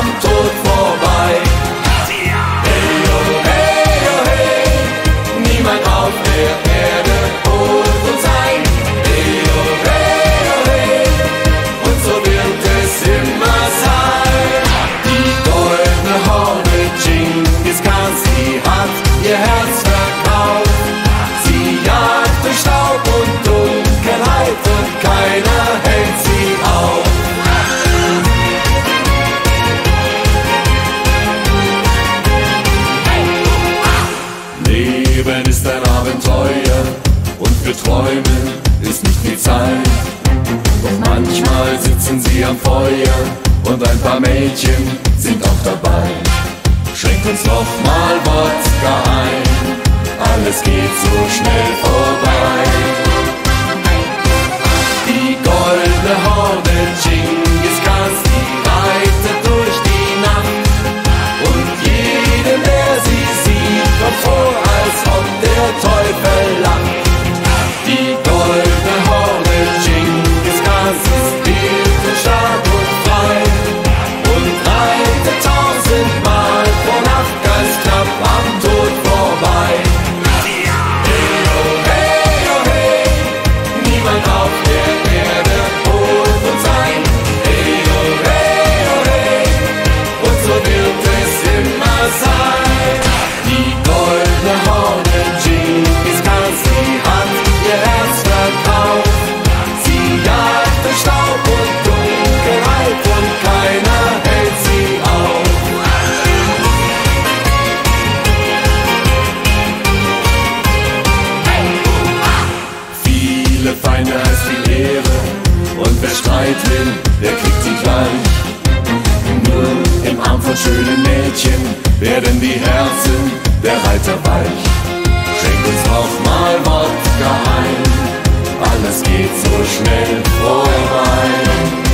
am Tod vorbei. Hey, oh, hey, oh, hey, niemand auf der Erde holt uns ein. Hey, oh, hey, oh, hey, und so wird es immer sein. Die goldene Horde Genghis Khans, die hat ihr Herz verkauft. Sie jagt durch Staub und Dunkelheit und keiner hält sie auf. Leben ist ein Abenteuer und für Träumen ist nicht viel Zeit. Doch manchmal sitzen sie am Feuer und ein paar Mädchen sind auch dabei. Schenk uns noch mal Wodka ein, alles geht so schnell vorbei. Die goldene Horde Genghis Khans, die reitet durch die Nacht. Und jedem, der sie sieht, kommt vor, als ob der Teufel lacht. Die goldene Horde Genghis Khans ist wild und stark und frei und reitet tausendmal pro Nacht ganz knapp am Tod vorbei. Hey, oh, hey, oh, hey, niemand auf der Erde holt uns ein. Hey, oh, hey, oh, hey, und so wird es immer sein. Die goldene Horde Genghis Khans, sie hat ihr Herz verkauft. Sie jagt durch Staub und Dunkelheit und keiner hält sie auf. Viele Feinde heißt viel Ehre und wer Streit will, der kriegt sie gleich. Nur im Arm von schönen Mädchen werden die Herzen der Reiter weich. Schenk uns noch mal Wodka ein, alles geht so schnell vorbei.